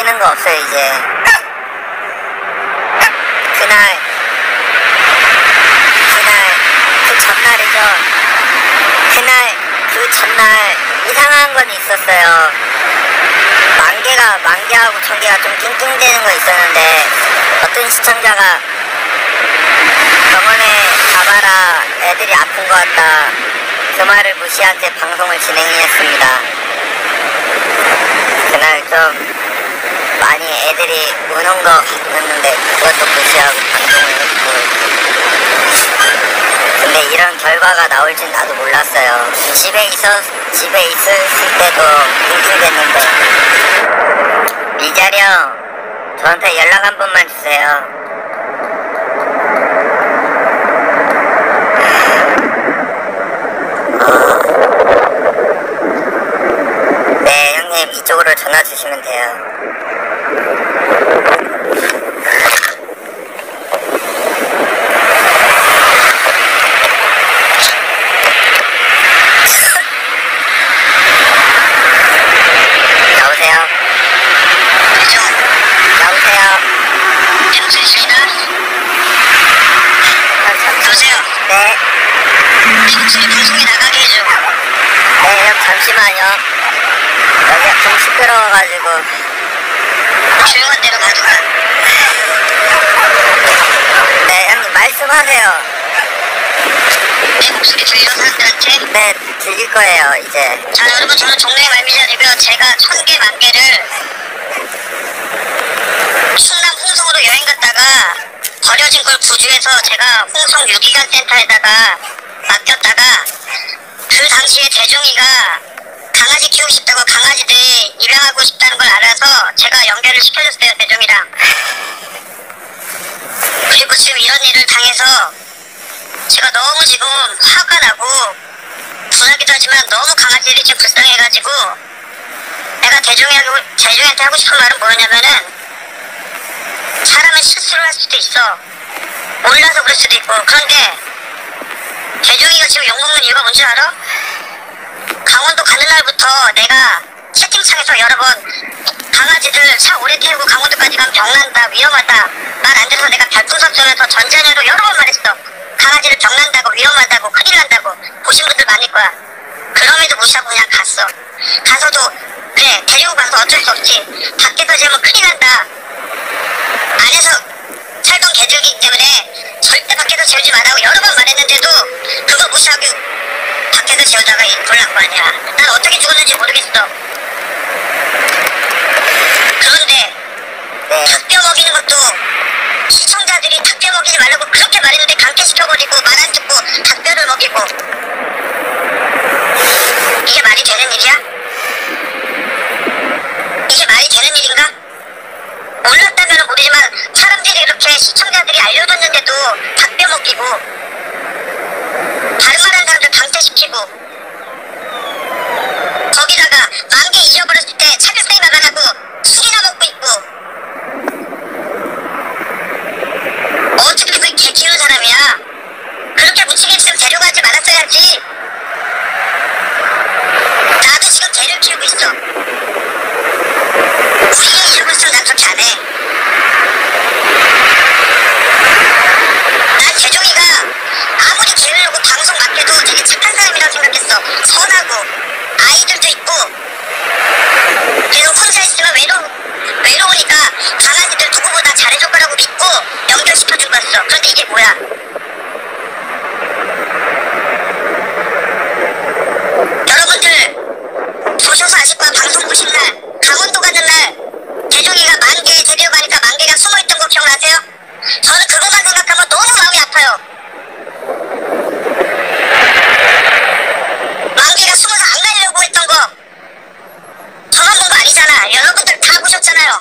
느끼는 거 없어요 이제. 그날 그 전날이죠. 그 전날 이상한 건 있었어요. 만개하고 천개가 좀 낑낑대는 거 있었는데 어떤 시청자가 병원에 가봐라 애들이 아픈 것 같다 그 말을 무시한 채 방송을 진행했습니다. 그날 좀 많이 애들이 우는 거 같았는데 그것도 무시하고 방송을 했고, 근데 이런 결과가 나올진 나도 몰랐어요. 집에 있었을 때도 낑낑댔는데. 미자리 형 저한테 연락 한 번만 주세요. 네 형님 이쪽으로 전화 주시면 돼요. 잠시만요. 여기가 좀 시끄러워가지고 조용한 데로 가져가. 네 형님 말씀하세요. 내 목소리 들려 사람들한테? 네 들릴 거예요 이제. 자 여러분 저는 종래 말미잘이고요. 제가 1000개 만개를 충남 홍성으로 여행 갔다가 버려진 걸 구조해서 제가 홍성 유기견 센터에다가 맡겼다가 그 당시에 대종이가 강아지 키우고 싶다고 강아지들이 입양하고 싶다는 걸 알아서 제가 연결을 시켜줬어요 대종이랑. 그리고 지금 이런 일을 당해서 제가 너무 지금 화가 나고 분하기도 하지만 너무 강아지들이 지금 불쌍해가지고 내가 대종이한테 하고 싶은 말은 뭐냐면은 사람은 실수를 할 수도 있어. 몰라서 그럴 수도 있고. 그런데 대종이가 지금 욕먹는 이유가 뭔지 알아? 강원도 가는 날부터 내가 채팅창에서 여러 번 강아지들 차 오래 태우고 강원도까지 가면 병난다 위험하다 말 안 들어서 내가 별풍선 쏘면서 전자녀로 여러 번 말했어. 강아지를 병난다고 위험하다고 큰일 난다고 보신 분들 많을 거야. 그럼에도 무시하고 그냥 갔어. 가서도 그래 데리고 가서 어쩔 수 없지. 밖에서 재면 큰일 난다. 안에서 살던 개들이기 때문에 절대 밖에서 재우지 말라고 여러 번 말했는데도 그거 무시하고 밖에서 재우다가 곤란 거 아니야. 난 어떻게 죽었는지 모르겠어. 그런데 닭뼈 먹이는 것도 시청자들이 닭뼈 먹이지 말라고 그렇게 말했는데 강퇴시켜버리고 말 안 듣고 닭뼈를 먹이고. 이게 말이 되는 일이야? 이게 말이 되는 일인가? 몰랐다면 모르지만 사람들이 이렇게 시청자들이 알려줬는데도 닭뼈 먹이고 다른 말하는 사람들 강퇴시키고 거기다가 만개 잊어버렸을 때 차별성이 나가라고 술이나 먹고 있고 어떻게 그게 개 키우는 사람이야. 그렇게 무치게 지금 데려가지 말았어야지. 나도 지금 개를 키우고 있어. 우리 애 잃어버렸으면 난 그렇게 안 해. 난 재종이가 아무리 기르려고 방송 맡겨도 되게 착한 사람이라고 생각했어. 선하고 아이들도 있고. 그래서 혼자 있으면 외로우니까 강아지들 누구보다 잘해줄 거라고 믿고 연결시켜준 거였어. 그런데 이게 뭐야? 여러분들 보셔서 아실 거야. 방송 보신 날 강원도 가는 날 대종이가 만개 데려가니까 만개가 숨어있던 거 기억나세요? 저는 그것만 생각하면 너무 마음이 아파요. 만개가 숨어서 안 가려고 했던 거 저만 본 거 아니잖아. 여러분들 다 보셨잖아요.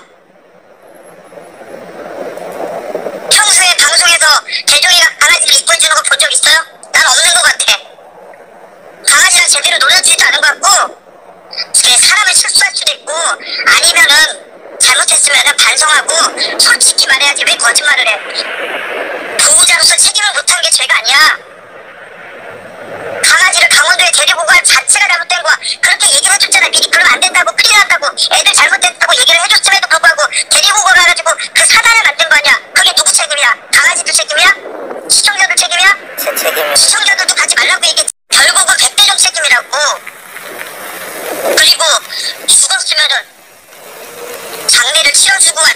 평소에 방송에서 대종이가 강아지를 이뻐해주는 거 본 적 있어요? 난 없는 것 같아. 강아지랑 제대로 놀아주지도 않은 것 같고 사람을 실수할 수도 있고 아니면은 잘못했으면 반성하고 솔직히 말해야지 왜 거짓말을 해. 보호자로서 책임을 못한 게 죄가 아니야. 강아지를 강원도에 데리고 갈 자체가 잘못된 거야. 그렇게 얘기를 해줬잖아. 미리 그러면 안 된다고 큰일 난다고 애들 잘못됐다고 얘기를 해줬음에도 불구하고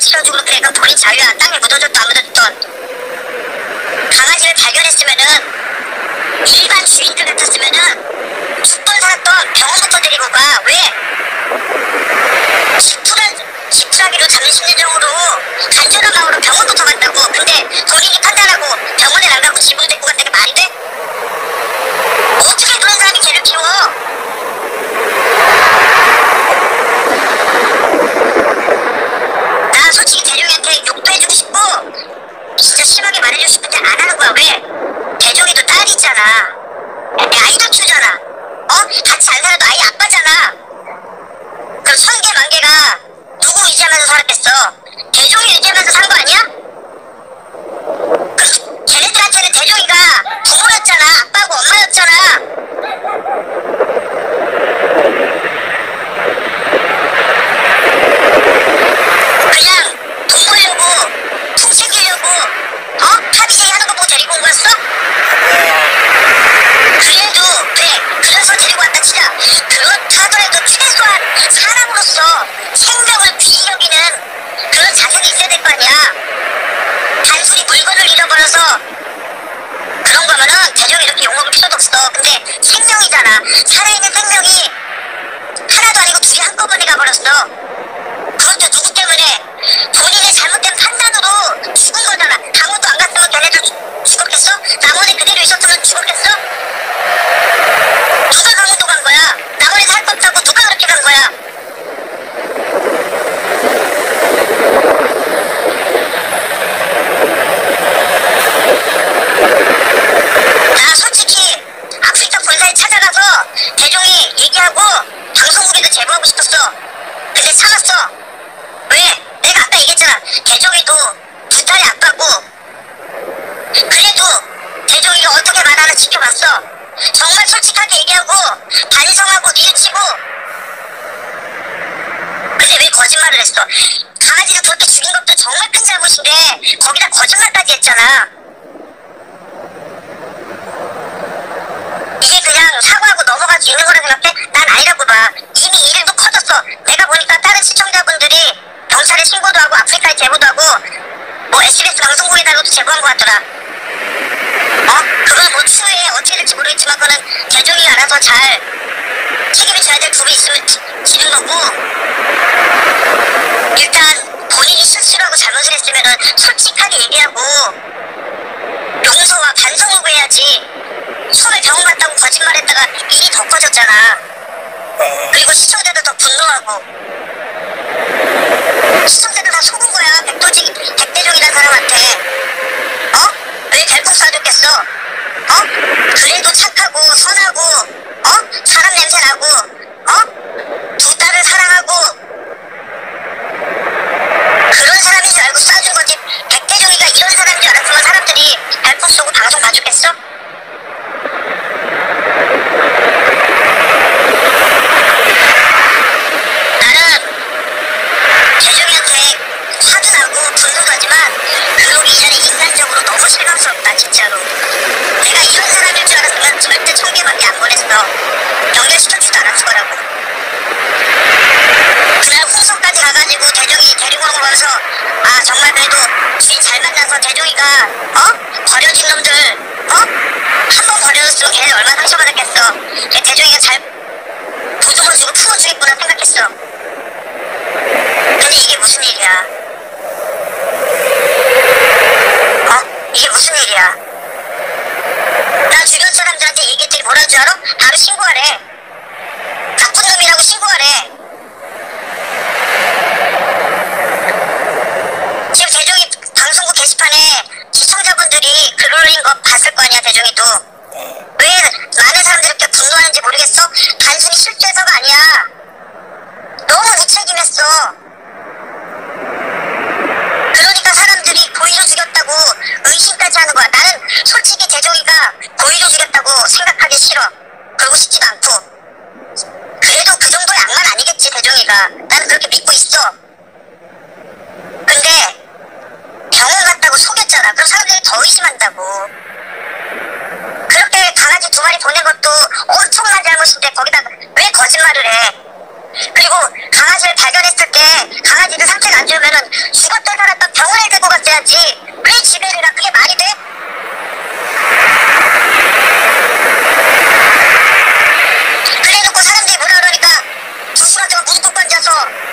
실어주고 그래. 그건 본인 자유야. 땅에 묻어줬던 안 묻어줬던. 강아지를 발견했으면은 일반 주인들 같았으면은 죽던 살았던 병원부터 데리고 가. 왜? 지푸라기로 잡는 심리적으로 간절한 마음으로 병원부터 간다고. 근데 본인이 판단하고 병원에 안 가고 집으로 데리고 간다는 게 말이 돼? 어떻게 그런 사람이 개를 키워? 나 솔직히 대종이한테 욕도 해주고 싶고 진짜 심하게 말해주고 싶은데 안 하는 거야. 왜? 대종이도 딸이 있잖아. 내 아이도 키우잖아. 같이 안 살아도 아이 아빠잖아. 그럼 천개 만개가 누구 의지하면서 살았겠어? 대종이 의지하면서 산 거 아니야? 그럼 걔네들한테는 대종이가 부모였잖아. 아빠고 엄마였잖아. 그냥 돈 벌려고 품 챙기려고 파비제이 하는 거 보고 데리고 온 거였어? 그래도 그래 그래서 데리고 왔다 치자. 그렇다 하더라도 최소한 사람으로서 생명을 귀히 여기는 그런 자세가 있어야 될 거 아니야. 단순히 물건을 잃어버려서 그런 거면은 대종이 이렇게 욕먹을 필요도 없어. 근데 생명이잖아. 살아있는 생명이 하나도 아니고 둘이 한꺼번에 가버렸어. 그것도 누구 때문에? 본인의 잘못된 판단으로 죽은 거잖아. 강원도 안 갔으면 걔네들 죽었겠어? 남원에 그대로 있었으면 죽었겠어? 누가 강원도 간 거야? 남원에서 할 거 없다고 누가 그렇게 간 거야? 나 솔직히 아프리카 본사에 찾아가서 대종이 얘기하고 방송국에도 제보하고 싶었어. 근데 참았어. 왜? 내가 아까 얘기했잖아. 대종이도 두 딸이 아빠고. 그래도 대종이가 어떻게 말하나 지켜봤어. 정말 솔직하게 얘기하고 반성하고 뉘우치고. 근데 왜 거짓말을 했어? 강아지를 그렇게 죽인 것도 정말 큰 잘못인데 거기다 거짓말까지 했잖아. 이게 그냥 사과하고 넘어갈 수 있는 거라 생각해? 난 아니라고 봐. 이미 일도 커졌어. 내가 보니까 다른 시청자분들이 경찰에 신고도 하고 아프리카에 제보도 하고 뭐 SBS 방송국에다가도 제보한 것 같더라. 그건 뭐 추후에 어떻게 될지 모르겠지만 그거는 대종이 알아서 잘 책임을 져야 될 부분이 있으면 지는 거고. 일단 본인이 실수를 하고 잘못을 했으면은 솔직하게 얘기하고 용서와 반성하고 해야지. 처음에 병원 갔다고 거짓말했다가 일이 더 커졌잖아. 그리고 시청자도 더 분노하고. 시청자들 다 속은 거야. 백대종이라는 사람한테. 왜 별풍 쏴줬겠어? 그래도 착하고 선하고 사람 냄새 나고 두 딸을 사랑하고 그런 사람인 줄 알고 쏴준 거지. 백대종이가 이런 사람인 줄 알았으면 사람들이 별풍 쏘고 방송 봐주겠어? 나는 대종이한테 화도 나고 분노도 하지만 그러기 전에 인간적으로 너무 실망스럽다 진짜로. 내가 이런 사람일 줄 알았으면 절대 1000개밖에 안 보냈어. 연결시켜주지도 않았을 거라고. 그날 홍성까지 가가지고 대종이 데리고 온 거 보면서 아 정말 그래도 주인 잘 만나서 대종이가 버려진 놈들 한 번 버려줬으면 걔네들 얼마나 상처받았겠어. 대종이가 잘 보듬어주고 품어주겠구나 생각했어. 근데 이게 무슨 일이야? 이게 무슨 일이야? 나 주변 사람들한테 얘기했더니 뭐라는 줄 알아? 바로 신고하래. 나쁜 놈이라고 신고하래. 지금 대종이 방송국 게시판에 시청자분들이 글 올린 거 봤을 거 아니야. 대종이도 왜 많은 사람들이 이렇게 분노하는지 모르겠어? 단순히 실수해서가 아니야. 너무 무책임했어. 그러니까 사람들이 고의로 죽였다고 의심까지 하는 거야. 나는 솔직히 대종이가 고의로 죽였다고 생각하기 싫어. 그러고 싶지도 않고. 그래도 그 정도의 악만 아니겠지 대종이가. 나는 그렇게 믿고 있어. 근데 병원 갔다고 속였잖아. 그럼 사람들이 더 의심한다고. 그렇게 강아지 2마리 보낸 것도 엄청난 잘못인데 거기다가 왜 거짓말을 해? 그리고 강아지를 발견했을 때 강아지를 상태가 안 좋으면은 죽었던 사람 병원에 데리고 갔어야지. 왜 집에 가? 그게 말이 돼? 그래놓고 사람들이 뭐라 그러니까 2시간 동안 무릎 꿇고 앉아서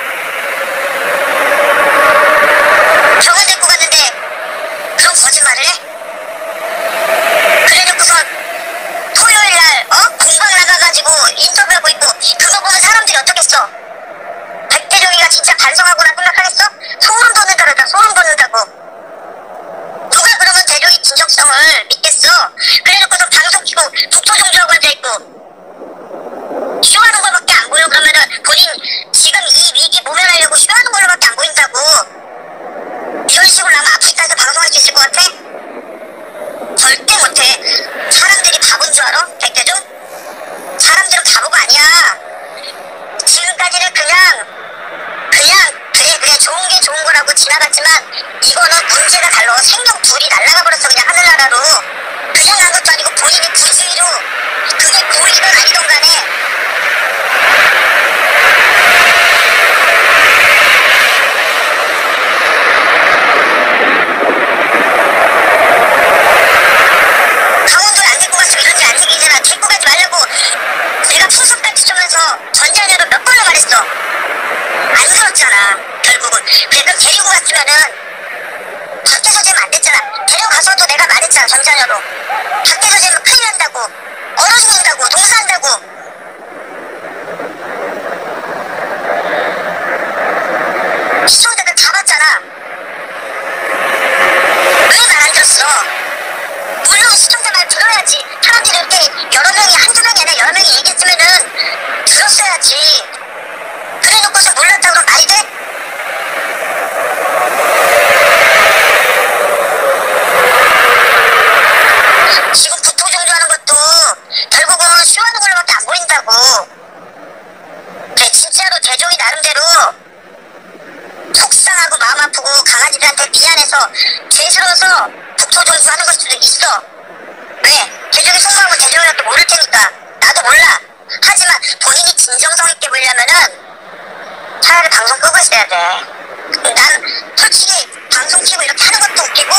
병원 데리고 갔는데 그런 거짓말을 해? 그래놓고선 토요일날 공방 나가가지고 인터뷰하고 있고 그거 보면 사람들이 어떻겠어? 백대종이가 진짜 반성하구나 생각하겠어? 소름 돋는다고 소름 돋는다고. 누가 그러면 대종이 진정성을 믿겠어? 그래놓고선 방송 키고 북토종주하고 앉아있고 쉬워하는 걸밖에 안 보여. 그러면은 본인 지금 이 위기 모면하려고 쉬워하는 걸로밖에 안 보인다고. 이런 식으로 하면 아프리카에서 방송할 수 있을 것 같아? 절대 못해. 사람들이 바본 줄 알아? 백대종? 사람들은 바보가 아니야. 지금까지는 그냥 그래 좋은 게 좋은 거라고 지나갔지만 이거는 문제가 달라. 생명 둘이 날아가 버렸어. 그냥 하늘나라로. 그냥 간 것도 아니고 본인이 부주의로 그게 고의든 아니든 간에 강원도를 안 데리고 갔으면 이런 일 안 생기잖아. 데리고 가지 말라고 내가 푸석같이 쪼면서 전자녀로 몇 번을 말했어. 안 들었잖아 결국은. 그래 그럼 데리고 갔으면은 밖에서 재면 안 됐잖아. 데려가서도 내가 말했잖아. 전자녀로 밖에서 재면 큰일 난다고, 얼어 죽는다고, 동사한다고. 시청자들 다 봤잖아. 왜 말 안 들었어? 물론 시청자 말 들어야지. 사람들이 이렇게 여러 명이 한두 명이 아니라 여러 명이 얘기했으면은 들었어야지. 그래놓고서 몰랐다고 그러면 말이 돼? 지금 북토종주하는 것도 결국은 쉬워하는 걸로밖에 안 보인다고. 그래 진짜로 대종이 나름대로 속상하고 마음 아프고 강아지들한테 미안해서 죄스러워서 북토종주 하는 걸 수도 있어. 왜? 대종이 속마음은 대종이밖에 모를 테니까. 나도 몰라. 하지만 본인이 진정성 있게 보려면은 차라리 방송 끄고 있어야 돼. 난 솔직히 방송 키고 이렇게 하는 것도 웃기고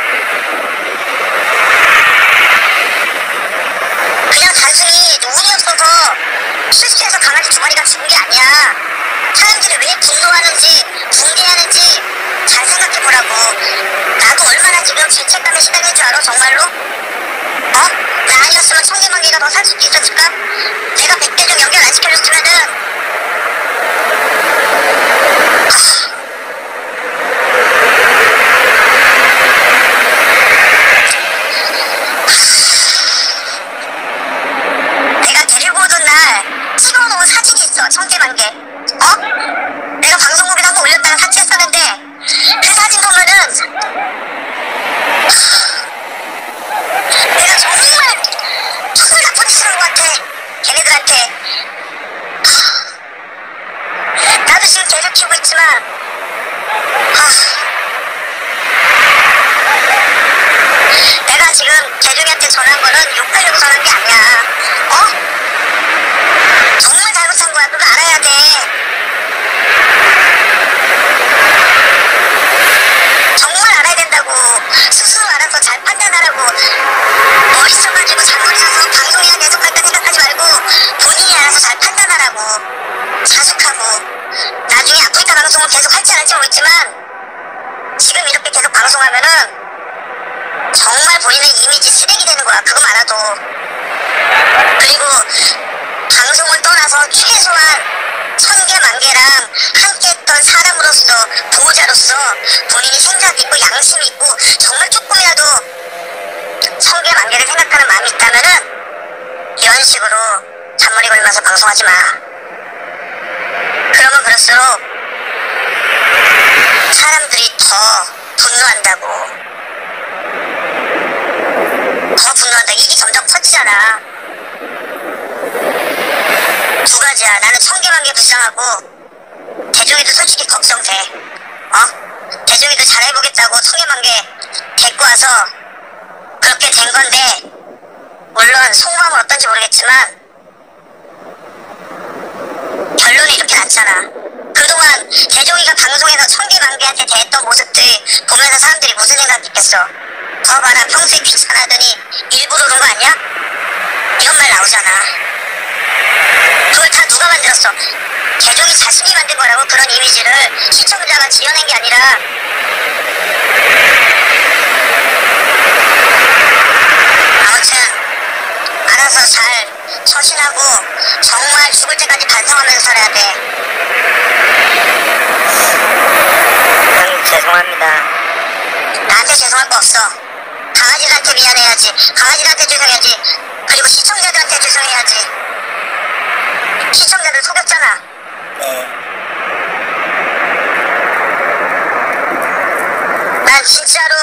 그냥 단순히 운이 없어서 실수해서 강아지 2마리가 죽은 게 아니야. 사람들이 왜 분노하는지 붕괴하는지 잘 생각해보라고. 나도 얼마나 지금 죄책감에 시달릴 줄 알아 정말로? 나 아니었으면 청개만개가 더 살 수도 있었을까? 내가 백대종 연결 안 시켜줬으면은 내가 데리고 오던 날 찍어놓은 사진이 있어. 청개만개. 내가 방송국에 한번 올렸다가 삭제했었는데 그 사진 보면은 내가 정말 나쁘게 싫은 것 같아. 걔네들한테. 나도 지금 개를 키우고 있지만 내가 지금 개종이한테 전화한 거는 욕하려고 전화한 게 아니야. 정말 잘못한 거야. 그거 알아야 돼. 정말 알아야 된다고. 스스로 알아서 잘 판단하라고. 머리 써가지고 잔머리 써서 방송이나 계속 할까 생각하지 말고 본인이 알아서 잘 판단하라고. 자숙하고. 나중에 아프리카 방송을 계속 할지 안 할지 모르겠지만 지금 이렇게 계속 방송하면은 정말 본인의 이미지 쓰레기 되는 거야. 그거 많아도. 그리고 방송을 떠나서 최소한 천개만개랑 함께 했던 사람으로서 보호자로서 본인이 생각이 있고 양심이 있고 정말 조금이라도 천개만개를 생각하는 마음이 있다면은 이런 식으로 잔머리 걸면서 방송하지 마. 그러면 그럴수록 사람들이 더 분노한다고. 더 분노한다. 일이 점점 커지잖아. 두 가지야. 나는 천개만개 불쌍하고 대종이도 솔직히 걱정돼. 대종이도 잘해보겠다고 천개만개 데리고 와서 그렇게 된 건데 물론 속마음은 어떤지 모르겠지만 결론이 이렇게 났잖아. 그동안 대종이가 방송에 방송에서 천개만개한테 대했던 모습들 보면서 사람들이 무슨 생각했겠어? 거 봐라, 평소에 귀찮아하더니 일부러 그런 거 아니야? 이런 말 나오잖아. 그걸 다 누가 만들었어? 개종이 자신이 만든 거라고. 그런 이미지를 시청자가 지어낸 게 아니라. 아무튼 알아서 잘 처신하고 정말 죽을 때까지 반성하면서 살아야 돼. 형님 죄송합니다. 나한테 죄송할 거 없어. 강아지들한테 미안해야지. 강아지들한테 죄송해야지. 그리고 시청자들한테 죄송해야지. 시청자들 속였잖아. 네. 난 진짜로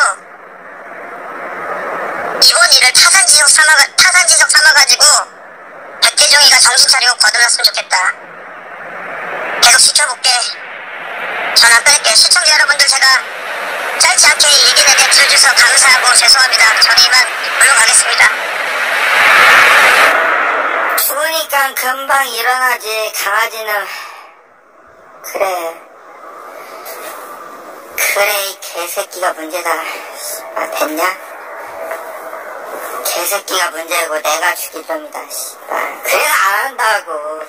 이번 일을 타산지석 삼아가지고 백대종이가 정신 차리고 거듭났으면 좋겠다. 계속 지켜볼게. 전화 끊을게. 시청자 여러분들, 제가 짧지 않게 얘기 내게 들어주셔서 감사하고 죄송합니다. 저는 이만 물러가겠습니다. 죽으니까 금방 일어나지. 강아지는 그래 이 개새끼가 문제다. 아, 됐냐? 개새끼가 문제고 내가 죽일 놈이다. 그래서 안 한다고.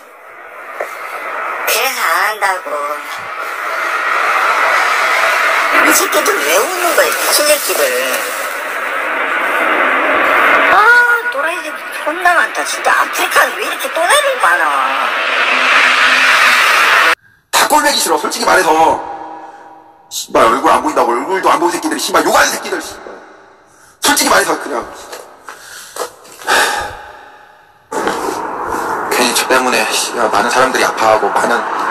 이 새끼들 왜 웃는 거야, 미친 새끼들. 아, 또라이 새끼 존나 많다. 진짜 아프리카는 왜 이렇게 또라이들 많아. 다 꼴보기 싫어, 솔직히 말해서. 씨발, 얼굴 안 보인다고 얼굴도 안 보는 새끼들이 씨발 욕하는 새끼들. 씨발. 솔직히 말해서 그냥 괜히 저 때문에 씨발 많은 사람들이 아파하고 많은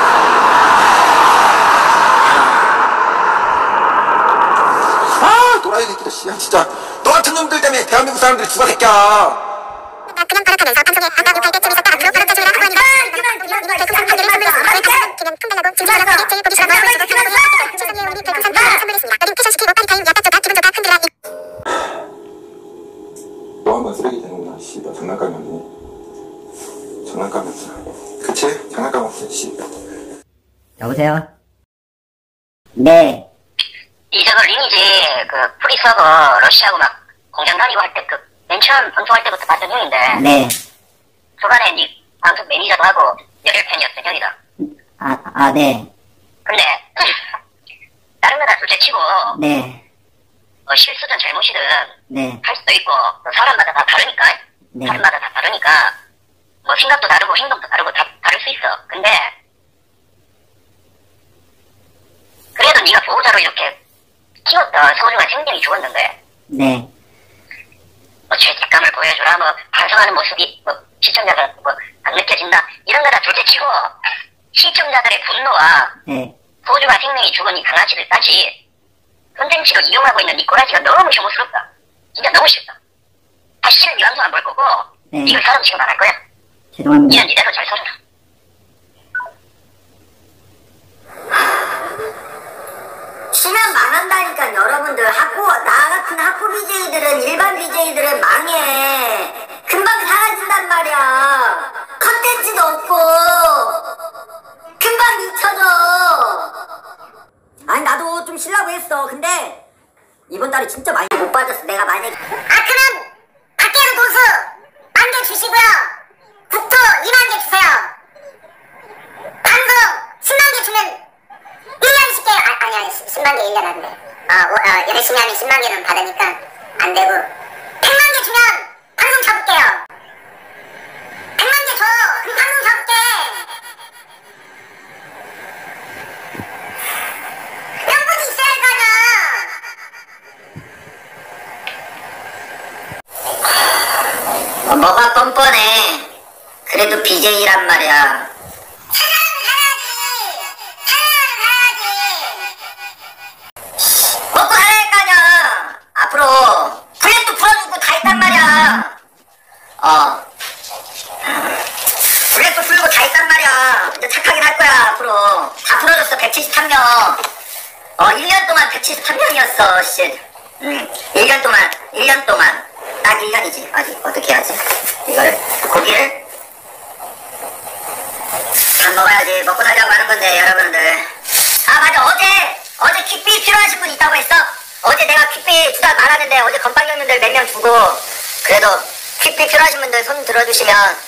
또라이 새끼들. 씨발 진짜 너 같은 놈들 때문에 대한민국 사람들이 죽어 새끼야. 나 그냥 따라가면서 방송에 아까 욕할 때 재밌었다. 앞으로 바람 짜주라 하고 하니까 이번 별풍선 한 개를 선물했습니다. 기념 품 달라고 진짜라고 제일 보기 싫어 말하고 있어서 최선희 어머니 별풍선 한 개를 선물했습니다. 너도 패션시키고 파리타임 약간 쪼다 기분 좋다 흔들라. 너 한번 쓰레기 되는구나. 씨발 장난감이었네. 장난감이었어. 그치? 장난감이었어. 씨. 여보세요? 네. 이저거 리니지 그 프리 서버 러시아하고 막 공장 다니고 할 때 그 맨 처음 방송할 때부터 봤던 형인데. 네. 초반에 니 방송 매니저도 하고 열혈팬이었던 형이다. 네. 근데 다른 거 다 둘째치고 네. 실수든 잘못이든 네. 할 수도 있고 사람마다 다 다르니까. 네. 사람마다 다 다르니까 뭐 생각도 다르고 행동도 다르고 다 다를 수 있어. 근데 그래도 네가 보호자로 이렇게 키웠던 소중한 생명이 죽었는데 네. 뭐 죄책감을 보여주라, 뭐 반성하는 모습이 뭐 시청자들 뭐 안 느껴진다 이런 거 다 둘째치고 시청자들의 분노와 네. 소중한 생명이 죽은 이 강아지들까지 컨텐츠로 이용하고 있는 이 꼬라지가 너무 혐오스럽다. 진짜 너무 싫다. 다시는 이 방송 안 볼 거고 네. 이걸 사람 취급 안 할 거야. 죄송합니다. 니는 니대로 잘 살아라. 치면 망한다니까. 여러분들 나 같은 학부 BJ들은 일반 BJ들은 망해. 금방 사라진단 말이야. 컨텐츠도 없고 금방 잊혀져. 아니 나도 좀 쉬려고 했어. 근데 이번 달에 진짜 많이 못 빠졌어. 내가 만약에 그럼 밖에서 도수 10,000개 주시고요. 국토 20,000개 주세요. 방송 100,000개 주면 1년 10개 아니야 10만 개 1년 안 돼. 열심히 하면 10만 개는 받으니까 안 되고 100만 개 주면 방송 접을게요. 100만 개 줘. 그럼 방송 접을게. 명분이 있어야 할 거 아니야. 뭐가 뻔뻔해. 그래도 BJ란 말이야. 먹고 살아야 할 거 아니야. 앞으로 플랫도 풀어주고 다 있단 말이야. 플랫도 풀고 다 있단 말이야. 이제 착하긴 할 거야. 앞으로 다 풀어줬어. 173명 1년 동안 173명이었어 씨. 1년 동안 딱 1년이지. 아직 어떻게 해야지 이걸. 고기를 밥 먹어야지. 먹고 살자고 하는 건데 여러분들. 맞아. 준다고 했어? 어제 내가 퀵비 주다 말았는데 어제 건빵형님들 몇 명 주고 그래도 퀵비 필요하신 분들 손 들어주시면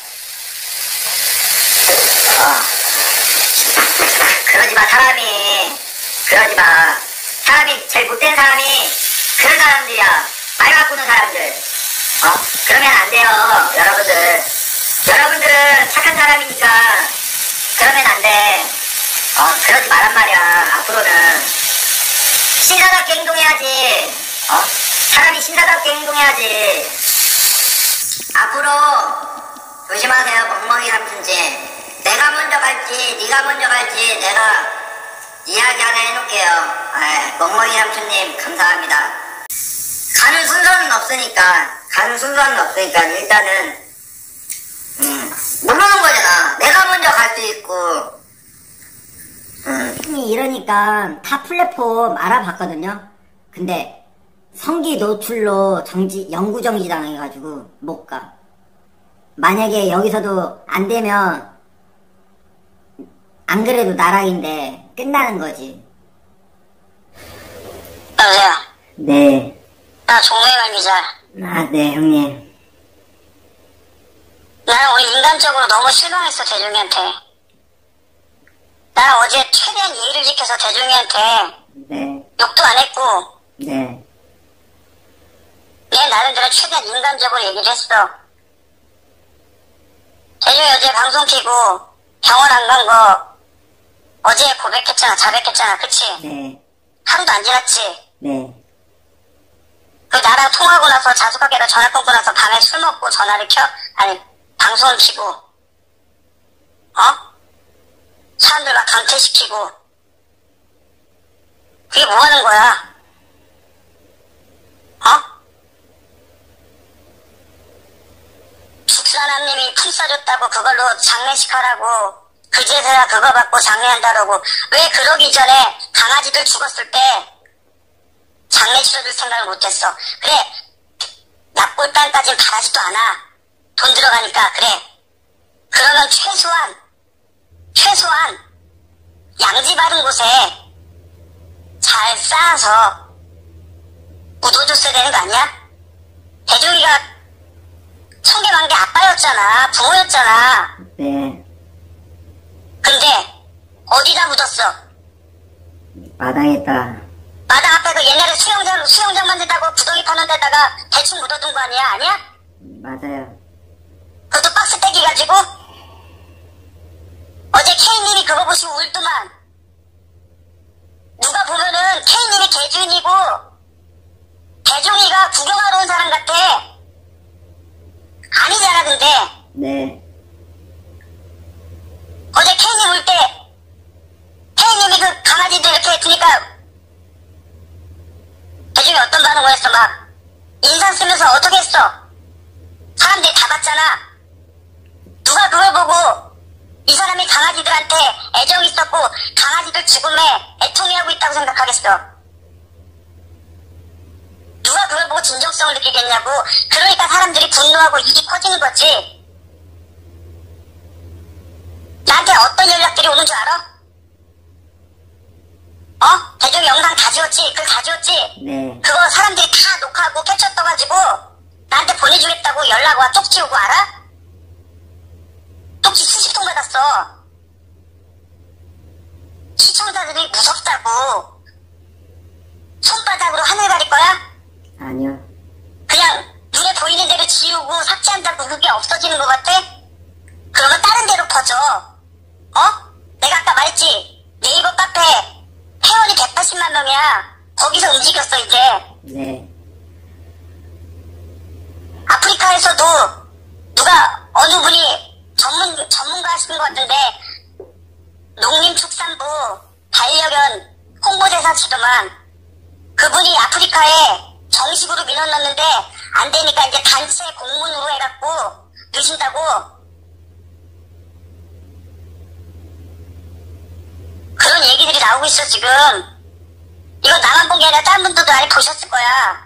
그러지 마 그러지 마. 사람이 제일 못된 사람이 그런 사람들이야. 말 바꾸는 사람들. 그러면 안 돼요, 여러분들. 여러분들은 착한 사람이니까 그러면 안 돼. 그러지 말란 말이야. 앞으로는 신사답게 행동해야지. 사람이 신사답게 행동해야지. 앞으로 조심하세요, 멍멍이 삼촌지. 내가 먼저 갈지 네가 먼저 갈지 내가 이야기 하나 해놓을게요. 멍멍이 삼촌님 감사합니다. 가는 순서는 없으니까 일단은 모르는 거잖아. 내가 먼저 갈 수 있고. 이러니까 타 플랫폼 알아봤거든요. 근데 성기 노출로 영구 정지 당해가지고 못 가. 만약에 여기서도 안 되면 안 그래도 나락인데 끝나는 거지. 여보세요? 네. 나 종로의 기자. 아, 네, 형님. 나는 오늘 인간적으로 너무 실망했어, 대중이한테. 나는 어제 최대한 예의를 지켜서 대중이한테 네. 욕도 안 했고 네. 내 나름대로 최대한 인간적으로 얘기를 했어. 대중이 어제 방송 키고 병원 안 간 거 어제 고백했잖아, 자백했잖아, 그치? 네. 하루도 안 지났지? 네. 그 나랑 통화하고 나서 자숙하게로 전화 끊고 나서 밤에 술 먹고 전화를 방송을 키고 사람들 막 강퇴시키고 그게 뭐 하는 거야? 죽사남님이 품 싸줬다고 그걸로 장례식 하라고 그제서야 그거 받고 장례한다라고. 왜 그러기 전에 강아지들 죽었을 때 장례 치러줄 생각을 못했어. 그래, 납골당까지는 바라지도 않아. 돈 들어가니까. 그래, 그러면 최소한 양지 바른 곳에 잘 쌓아서 묻어줬어야 되는 거 아니야? 대중이가 청계만개 아빠였잖아, 부모였잖아. 네. 근데 어디다 묻었어? 마당에다. 마당 앞에 그 옛날에 수영장 만든다고 구덩이 파는 데다가 대충 묻어둔 거 아니야? 맞아요. 그것도 박스 떼기 가지고? 어제 K님이 그거 보시고 울더만. 누가 보면은 K님이 개주인이고 대중이가 구경하러 온 사람 같아. 아니잖아, 근데. 네. 어제 K님 울 때 K님이 그 강아지들 이렇게 주니까 대중이 어떤 반응을 했어? 막 인상 쓰면서 어떻게 했어? 사람들이 다 봤잖아. 누가 그걸 보고 이 사람이 강아지들한테 애정이 있었고 강아지들 죽음에 애통해하고 있다고 생각하겠어? 누가 그걸 보고 진정성을 느끼겠냐고. 그러니까 사람들이 분노하고 일이 커지는 거지. 나한테 어떤 연락들이 오는 줄 알아? 대중 영상 다 지웠지? 그걸 다 지웠지? 네. 그거 사람들이 다 녹화하고 캡처 떠가지고 나한테 보내주겠다고 연락 와. 쪽지 오고 알아? 쪽지 수십 통 받았어. 시청자들이 무섭다고. 손바닥으로 하늘 가릴 거야? 아니요. 그냥 눈에 보이는 대로 지우고 삭제한다고 그게 없어지는 것 같아? 그러면 다른 데로 퍼져. 내가 아까 말했지? 네이버 카페 회원이 180만 명이야. 거기서 움직였어, 이제. 네. 아프리카에서도 누가 어느 분이 전문가 하시는 것 같은데 농림축산부 반려견 홍보대사시더만. 그분이 아프리카에 정식으로 민원 넣었는데 안 되니까 이제 단체 공문으로 해갖고 넣으신다고. 그런 얘기들이 나오고 있어, 지금. 이거 나만 본 게 아니라 다른 분들도 많이 보셨을 거야.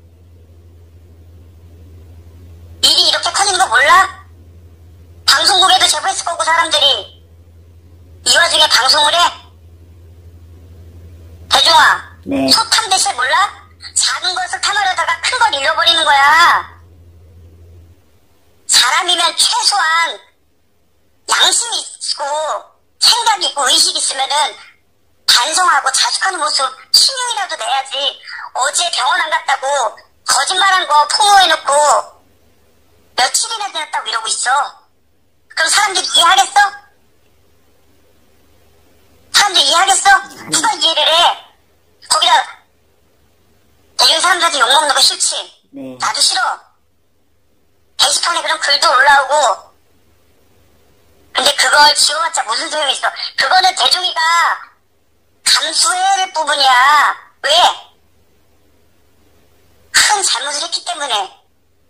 일이 이렇게 커지는 거 몰라? 방송국에도 제보했을 거고, 사람들이. 이 와중에 방송을 해? 대중아, 네. 소탐 대신 몰라? 작은 것을 탐하려다가 큰 걸 잃어버리는 거야. 사람이면 최소한 양심이 있고 생각이 있고 의식이 있으면은 반성하고 자숙하는 모습 신용이라도 내야지. 어제 병원 안 갔다고 거짓말한 거 폭로해놓고 며칠이나 지났다고 이러고 있어. 그럼 사람들이 이해하겠어? 사람들이 이해하겠어? 누가 이해를 해? 거기다 대중 사람들한테 욕먹는 거 싫지? 네. 나도 싫어. 게시판에 그런 글도 올라오고. 근데 그걸 지워봤자 무슨 소용이 있어. 그거는 대중이가 감수해야 될 부분이야. 왜? 큰 잘못을 했기 때문에.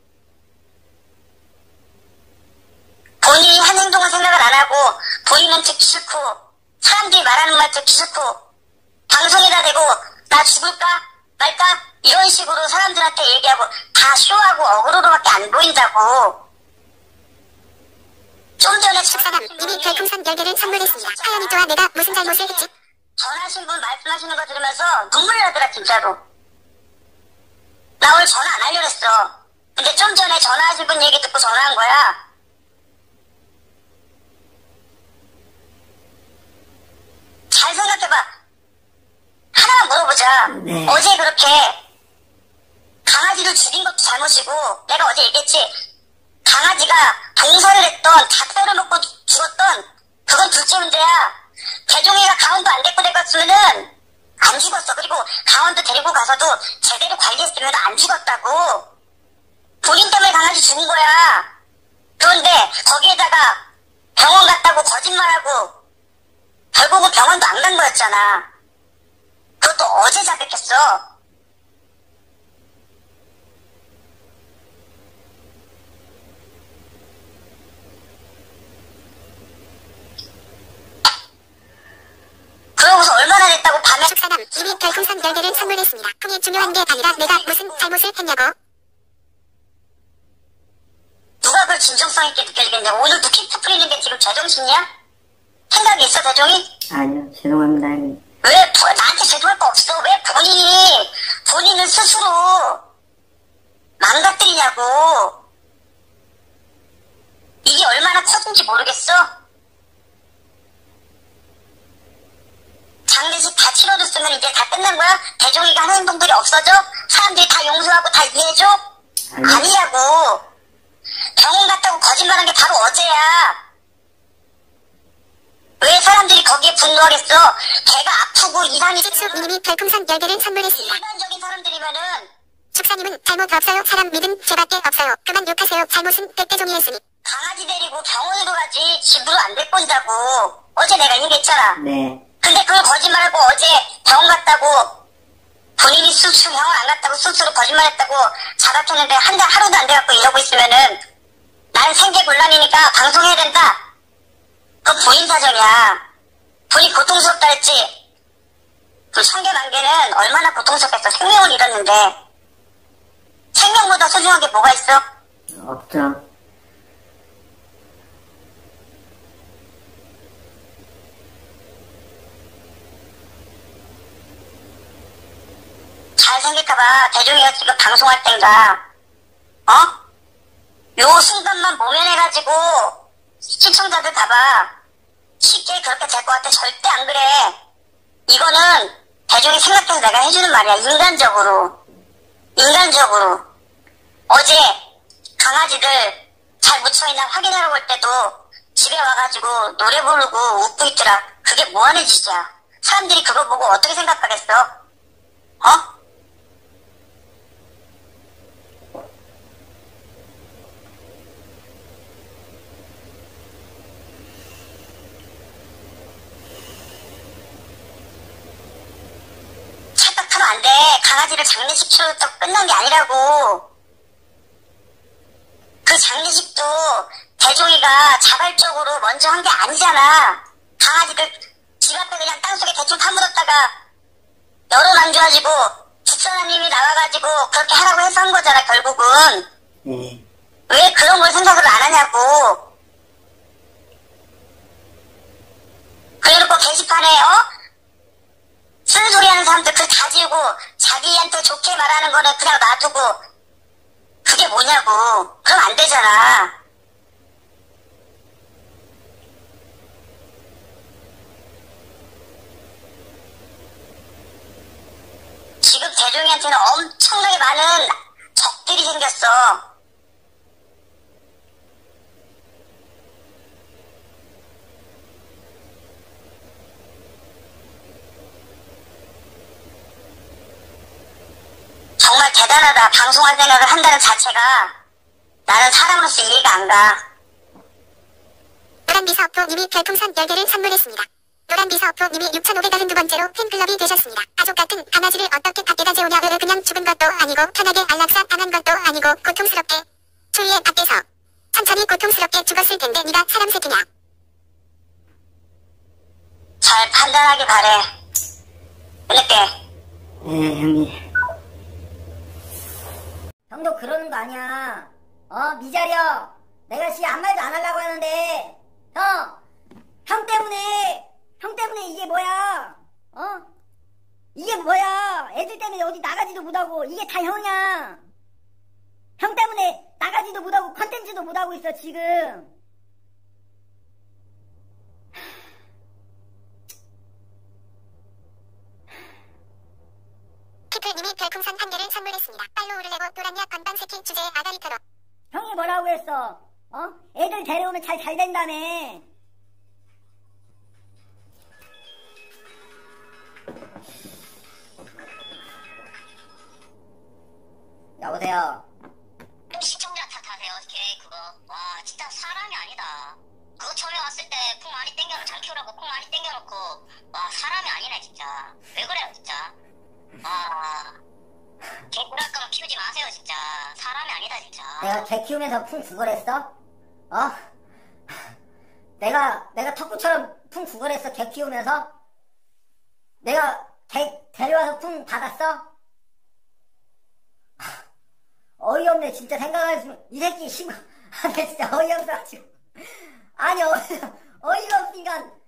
본인이 한 행동은 생각을 안 하고 본인은 듣기 싫고 사람들이 말하는 말 듣기 싫고 방송에다 대고 나 죽을까 말까 이런 식으로 사람들한테 얘기하고 다 쇼하고 어그로로밖에 안 보인다고. 좀 전에 사람 이미 별풍선 10개를 선물했습니다. 하연이 좋아 내가 무슨 잘못을 했지? 전화하신 분 말씀하시는 거 들으면서 눈물이 나더라 진짜로. 나 오늘 전화 안 하려고 했어. 근데 좀 전에 전화하신 분 얘기 듣고 전화한 거야. 잘 생각해봐. 하나만 물어보자. 네. 어제 그렇게 강아지를 죽인 것도 잘못이고 내가 어제 얘기했지. 강아지가 동서를 했던 다 때려먹고 죽었던 그건 둘째 문제야. 개종이가 강원도 안 데리고 갔으면은 안 죽었어. 그리고 강원도 데리고 가서도 제대로 관리했으면 안 죽었다고. 본인 때문에 강아지 죽은 거야. 그런데 거기에다가 병원 갔다고 거짓말하고 결국은 병원도 안 간 거였잖아. 그것도 어제 자백했어. 그러고서 얼마나 됐다고 밤에 축사남 이미 별풍선 10개를 선물했습니다. 그게 중요한 게 아니라 내가 무슨 잘못을 했냐고. 누가 그걸 진정성 있게 느껴지겠냐. 오늘도 킥트 풀리는 게 지금 제정신이야? 생각이 있어 대종이? 아니요, 죄송합니다, 형님. 왜 나한테 죄송할 거 없어. 왜 본인을 스스로 망가뜨리냐고. 이게 얼마나 커진지 모르겠어. 장례식 다 치러줬으면 이제 다 끝난 거야? 대종이가 하는 행동들이 없어져? 사람들이 다 용서하고 다 이해해줘? 아니냐고. 병원 갔다고 거짓말한 게 바로 어제야. 왜 사람들이 거기에 분노하겠어? 배가 아프고 이상이 식수님이 별풍선 10개를 선물했습니다. 일반적인 사람들이면은 축사님은 잘못 없어요. 사람 믿음 죄밖에 없어요. 그만 욕하세요. 잘못은 백대종이했으니. 강아지 데리고 병원으로 가지 집으로 안 데리고 온다고. 어제 내가 얘기했잖아. 네. 근데 그걸 거짓말하고 어제 병원 갔다고 본인이 수술 병원 안 갔다고 스스로 거짓말했다고 자각했는데 한 달 하루도 안 돼갖고 이러고 있으면은 난 생계곤란이니까 방송해야 된다. 그건 본인 사정이야. 본인 고통스럽다 했지. 그 천개만개는 얼마나 고통스럽겠어. 생명을 잃었는데. 생명보다 소중한 게 뭐가 있어? 없죠. 잘 생각해봐. 대종이가 지금 방송할 땐가 요 순간만 모면해가지고 시청자들 봐봐. 쉽게 그렇게 될 것 같아. 절대 안 그래. 이거는 대중이 생각해서 내가 해주는 말이야. 인간적으로. 어제 강아지들 잘 묻혀있나 확인하러 올 때도 집에 와가지고 노래 부르고 웃고 있더라. 그게 뭐하는 짓이야. 사람들이 그거 보고 어떻게 생각하겠어? 착각하면 안 돼. 강아지를 장례식 치러줬다고 끝난 게 아니라고. 그 장례식도 대종이가 자발적으로 먼저 한 게 아니잖아. 강아지들 집 앞에 그냥 땅속에 대충 파묻었다가 여론 안 좋아지고 집사람님이 나와가지고 그렇게 하라고 해서 한 거잖아 결국은. 네. 왜 그런 걸 생각을 안 하냐고. 그래놓고 게시판에 쓴소리 하는 사람들 글 다 지우고 자기한테 좋게 말하는 거는 그냥 놔두고 그게 뭐냐고. 그럼 안 되잖아. 지금 대종이한테는 엄청나게 많은 적들이 생겼어. 정말 대단하다. 방송할 생각을 한다는 자체가 나는 사람으로서 이해가 안 가. 노란 비서오프님이 별풍선 10개를 선물했습니다. 노란 비서오프님이 6,592번째로 팬클럽이 되셨습니다. 가족 같은 강아지를 어떻게 밖에다 재우냐. 그냥 죽은 것도 아니고 편하게 안락사 당한 것도 아니고 고통스럽게 추위에 밖에서 천천히 고통스럽게 죽었을 텐데 네가 사람 새끼냐. 잘 판단하길 바래. 끊을게. 네, 형님. 형도 그러는 거 아니야. 미자려. 내가 아무 말도 안 하려고 하는데, 형 때문에 이게 뭐야? 이게 뭐야? 애들 때문에 어디 나가지도 못하고, 이게 다 형이야. 형 때문에 나가지도 못하고, 컨텐츠도 못하고 있어, 지금. 피플님이 별풍선 1개를 선물했습니다. 빨로 오르려고 노란야 건방 새끼 주제에 아가리 털어. 형이 뭐라고 했어? 애들 데려오면 잘 된다며. 여보세요? 시청자 탓하세요. 걔 그거. 와 진짜 사람이 아니다. 그거 처음에 왔을 때 콩 많이 땡겨놓고 장 키우라고 콩 많이 땡겨놓고 와 사람이 아니네 진짜. 왜 그래요 진짜. 걔 그럴 거면 키우지 마세요 진짜. 사람이 아니다 진짜. 내가 개 키우면서 풍 구걸했어? 내가 턱구처럼 풍 구걸했어, 개 키우면서? 내가 개 데려와서 풍 받았어? 어이없네, 진짜 생각하면, 이 새끼, 내 진짜 어이없어가지고. 아니, 어이가 없으니까,